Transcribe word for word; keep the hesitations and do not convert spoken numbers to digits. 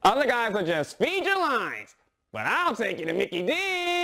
Other guys will just feed your lines. But I'll take you to Mickey D's.